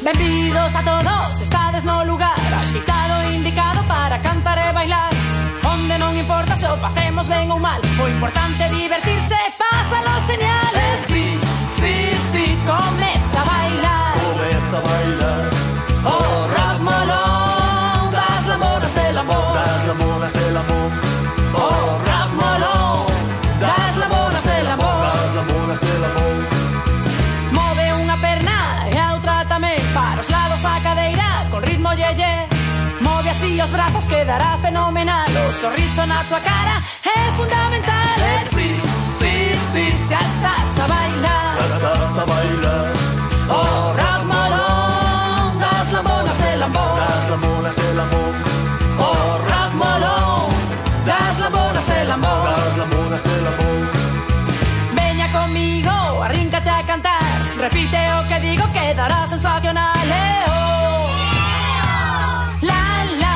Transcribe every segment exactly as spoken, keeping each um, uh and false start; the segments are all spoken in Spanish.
Benvidos a todos, estades no lugar axitado indicado para cantar e bailar, onde non importa se o facemos ben ou mal, o importante é divertirse, pásalo señal. E si, si, si, comeza a bailar, comeza a bailar o rock molón das lamoras e lambón, das lamoras e lambón, o rock molón das lamoras e lambón, das lamoras e lambón. Move unha perna e a outra tamén, para os lados a cadeira con ritmo yeye. Move así os brazos, quedará fenomenal, o sorriso na tua cara é fundamental. E si, si, si, xa estás a bailar, xa estás a bailar o rock molón das lamoras e lambón, das lamoras e lambón, o rock molón das lamoras e lambón, das lamoras e lambón. Veña comigo, arríncate a cantar, repite o que digo, quedará sensacional. E oh, la la,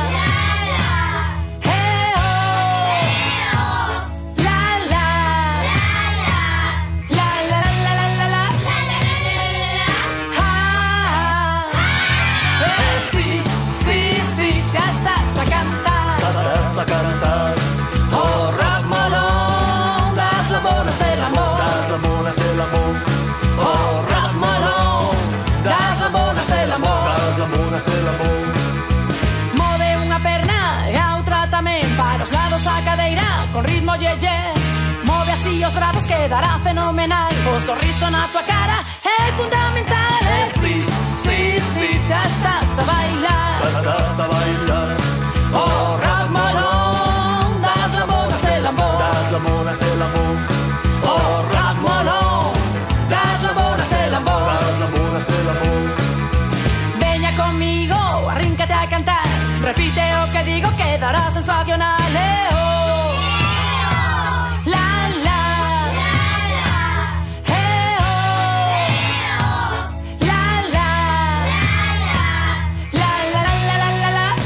e oh, la la, la la la la la la, ah, eh, sí, sí, sí, xa estás a cantar, xa estás a cantar o rock molón das lamoras e lambón, das lamoras e lambón, o rock molón das lamoras e lambón, das lamoras e lambón. Move unha perna e a outra tamén, para os lados a cadeira con ritmo yeye. Move así os brazos, quedará fenomenal, o sorriso na tua cara é fundamental. E si, si, si, xa estás a bailar, xa estás a bailar o rock molón das lamoras e lambón, das lamoras e lambón, o rock molón das lamoras e lambón, das lamoras e lambón. Veña comigo, arríncate a cantar, repite o que digo, quedará sensacional. E oh, la la, e oh, la la, la la la la la la la,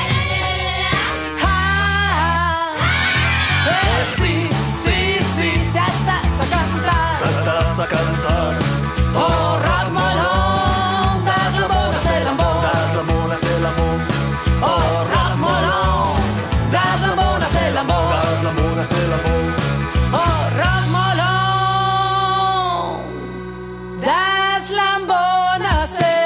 ah, eh, sí, sí, sí, xa estás a cantar, xa estás a cantar o rock molón das lamoras e lambón, das lamoras e lambón, o rock molón das lamoras e lambón, das lamoras e lambón, o rock molón das lambonas e